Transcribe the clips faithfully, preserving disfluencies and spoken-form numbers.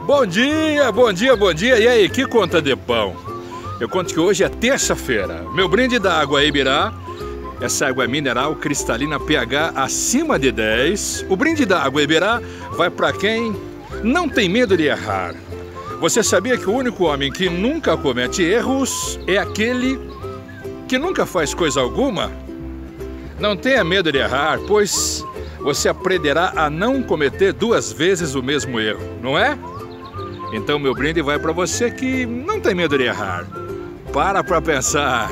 Bom dia, bom dia, bom dia. E aí, que conta de pão? Eu conto que hoje é terça-feira. Meu brinde da água Ibirá, essa água mineral cristalina pH acima de dez. O brinde da água Ibirá vai para quem não tem medo de errar. Você sabia que o único homem que nunca comete erros é aquele que nunca faz coisa alguma? Não tenha medo de errar, pois você aprenderá a não cometer duas vezes o mesmo erro, não é? Então meu brinde vai para você que não tem medo de errar. Para para pensar.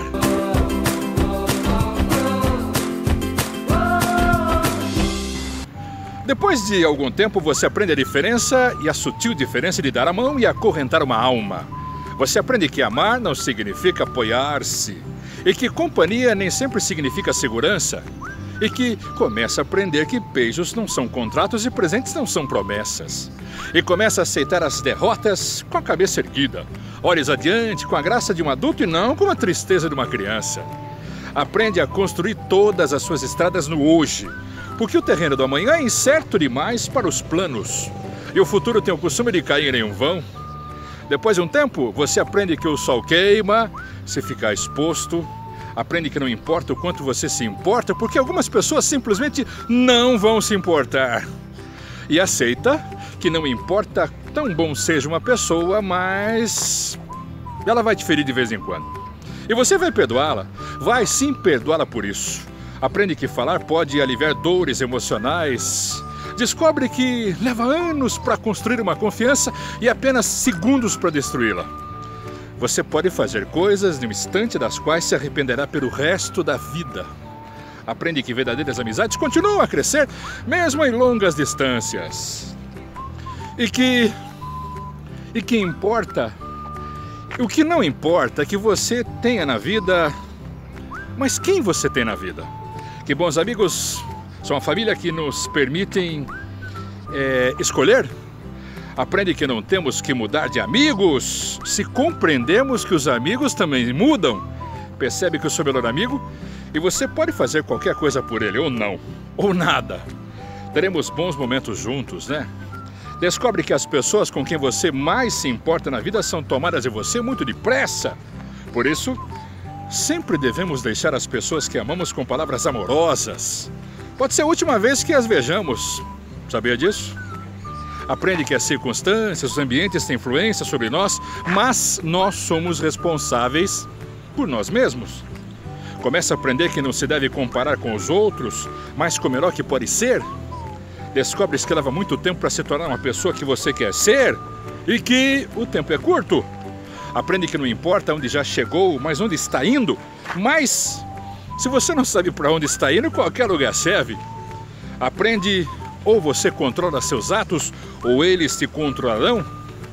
Depois de algum tempo você aprende a diferença e a sutil diferença de dar a mão e acorrentar uma alma. Você aprende que amar não significa apoiar-se e que companhia nem sempre significa segurança. E que começa a aprender que beijos não são contratos e presentes não são promessas. E começa a aceitar as derrotas com a cabeça erguida. Olhos adiante com a graça de um adulto e não com a tristeza de uma criança. Aprende a construir todas as suas estradas no hoje, porque o terreno do amanhã é incerto demais para os planos. E o futuro tem o costume de cair em um vão. Depois de um tempo, você aprende que o sol queima se ficar exposto. Aprende que não importa o quanto você se importa, porque algumas pessoas simplesmente não vão se importar. E aceita que não importa tão bom seja uma pessoa, mas ela vai te ferir de vez em quando. E você vai perdoá-la, vai sim perdoá-la por isso. Aprende que falar pode aliviar dores emocionais. Descobre que leva anos para construir uma confiança e apenas segundos para destruí-la. Você pode fazer coisas no instante das quais se arrependerá pelo resto da vida. Aprende que verdadeiras amizades continuam a crescer, mesmo em longas distâncias. E que... E que importa... O que não importa é que você tenha na vida... Mas quem você tem na vida? Que bons amigos são a família que nos permitem é, escolher. Aprende que não temos que mudar de amigos se compreendemos que os amigos também mudam. Percebe que eu sou melhor amigo e você pode fazer qualquer coisa por ele, ou não, ou nada. Teremos bons momentos juntos, né? Descobre que as pessoas com quem você mais se importa na vida são tomadas de você muito depressa. Por isso, sempre devemos deixar as pessoas que amamos com palavras amorosas. Pode ser a última vez que as vejamos. Sabia disso? Aprende que as circunstâncias, os ambientes têm influência sobre nós, mas nós somos responsáveis por nós mesmos. Começa a aprender que não se deve comparar com os outros, mas com o melhor que pode ser. Descobre que leva muito tempo para se tornar uma pessoa que você quer ser e que o tempo é curto. Aprende que não importa onde já chegou, mas onde está indo. Mas, se você não sabe para onde está indo, qualquer lugar serve. Aprende... Ou você controla seus atos, ou eles te controlarão.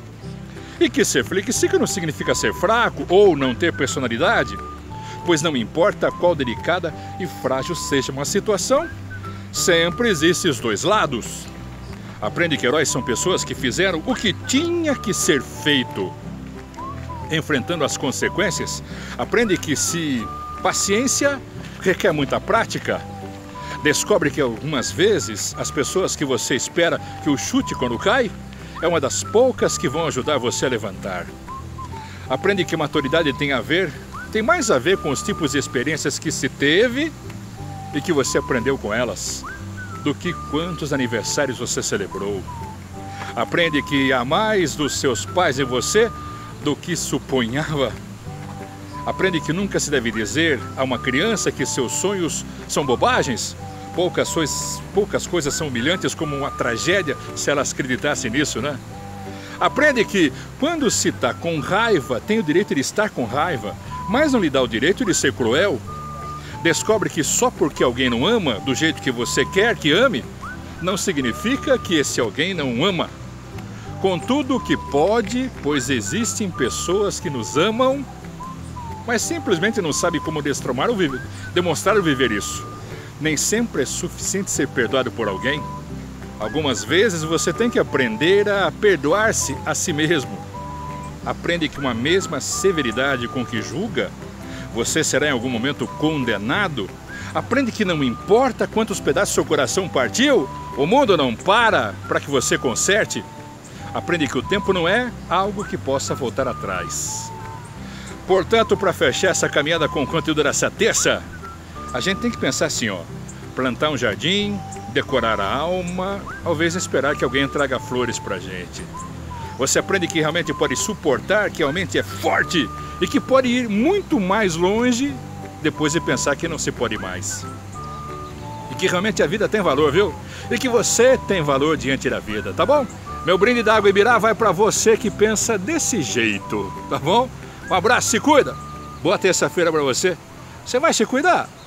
E que ser flexível não significa ser fraco ou não ter personalidade, pois não importa qual delicada e frágil seja uma situação, sempre existem os dois lados. Aprende que heróis são pessoas que fizeram o que tinha que ser feito, enfrentando as consequências. Aprende que se paciência requer muita prática. Descobre que algumas vezes as pessoas que você espera que o chute quando cai é uma das poucas que vão ajudar você a levantar. Aprende que maturidade tem a ver, tem mais a ver com os tipos de experiências que se teve e que você aprendeu com elas, do que quantos aniversários você celebrou. Aprende que há mais dos seus pais em você do que suponhava. Aprende que nunca se deve dizer a uma criança que seus sonhos são bobagens. Poucas, coisas, poucas coisas são humilhantes como uma tragédia se elas acreditassem nisso, né? Aprende que quando se está com raiva, tem o direito de estar com raiva, mas não lhe dá o direito de ser cruel. Descobre que só porque alguém não ama do jeito que você quer que ame, não significa que esse alguém não ama. Contudo, que pode, pois existem pessoas que nos amam, mas simplesmente não sabem como destromar ou viver, demonstrar ou viver isso. Nem sempre é suficiente ser perdoado por alguém. Algumas vezes você tem que aprender a perdoar-se a si mesmo. Aprende que uma mesma severidade com que julga, você será em algum momento condenado. Aprende que não importa quantos pedaços seu coração partiu, o mundo não para para que você conserte. Aprende que o tempo não é algo que possa voltar atrás. Portanto, para fechar essa caminhada com o conteúdo dessa terça, a gente tem que pensar assim, ó, plantar um jardim, decorar a alma, talvez esperar que alguém traga flores pra gente. Você aprende que realmente pode suportar, que realmente é forte e que pode ir muito mais longe depois de pensar que não se pode mais. E que realmente a vida tem valor, viu? E que você tem valor diante da vida, tá bom? Meu brinde da Água Ibirá vai pra você que pensa desse jeito, tá bom? Um abraço, se cuida! Boa terça-feira pra você. Você vai se cuidar?